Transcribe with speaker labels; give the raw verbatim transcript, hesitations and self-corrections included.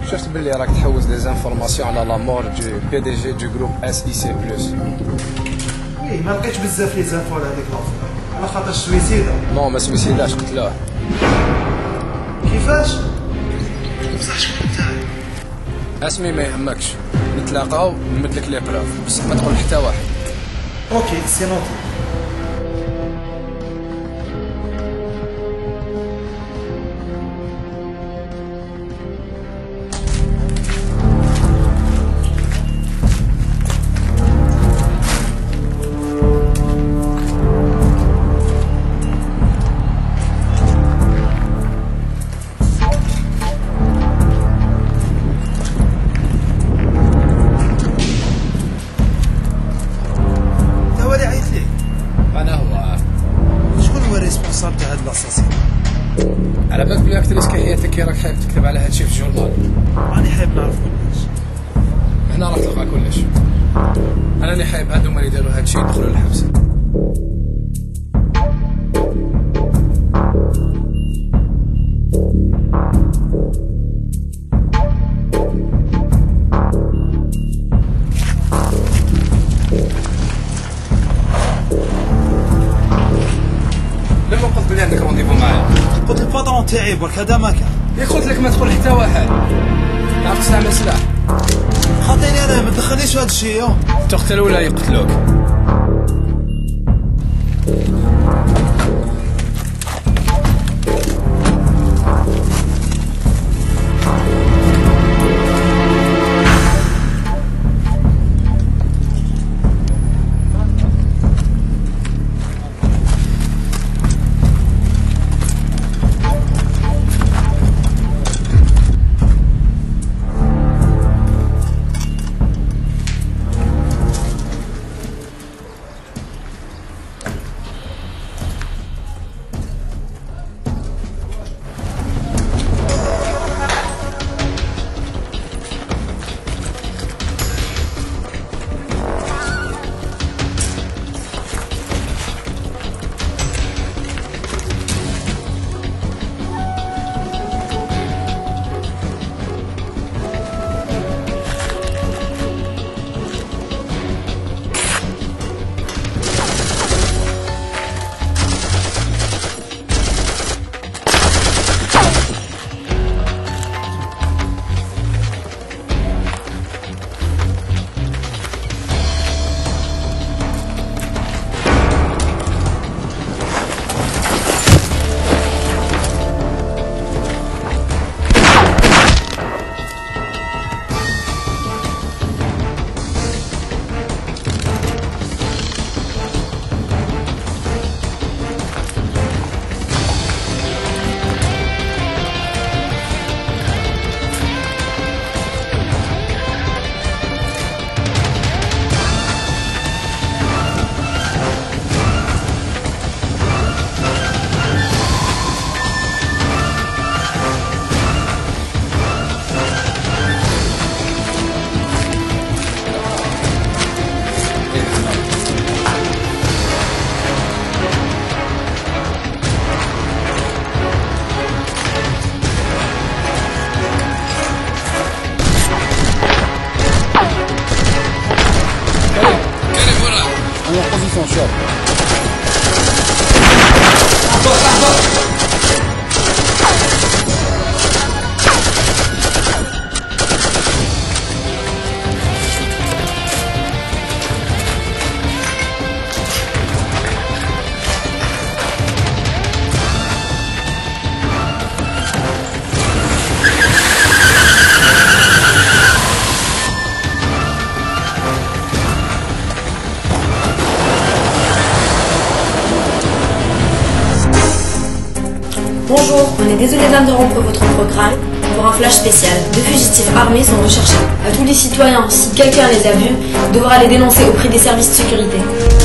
Speaker 1: شفت باللي راك تحوس دي زانفورماسيون على لا مور دو بي دي جي دو جروب اس اي سي بلس.
Speaker 2: وي ما لقيتش بزاف لي زانفو على هذيك لافير على خاطر سويسيدا.
Speaker 1: نو ما سويسيداش قتلوه.
Speaker 2: كيفاش؟ بصح شكون تاعي؟
Speaker 1: اسمي ما يهمكش، نتلاقاو نمدلك لي بروف بصح ما تقول حتى واحد.
Speaker 2: اوكي سي نوتي. صابت هاد لاصاصين
Speaker 1: على بالك بلي اكتريس كهيتك كي راك حايب تكتب على هادشي في الجورنال.
Speaker 2: راني حايب نعرف كلش.
Speaker 1: هنا راح تلقى كلش. انا اللي حايب هادوما اللي يديروا هادشي يدخلوا للحبس. لما قلت بلي عندك رونديفو معايا؟
Speaker 2: قلت الباترون تاعي برك هذا ما كان.
Speaker 1: يا قلت لك ما تقول حتى واحد. تعرف تستعمل سلاح؟
Speaker 2: خاطيني انا ما تدخلنيش في هذا الشيء.
Speaker 1: تقتل ولا يقتلوك؟
Speaker 3: position shot.
Speaker 4: Bonjour, on est désolé d'interrompre votre programme pour un flash spécial. Deux fugitifs armés sont recherchés. À tous les citoyens, si quelqu'un les a vus, devra les dénoncer auprès des services de sécurité.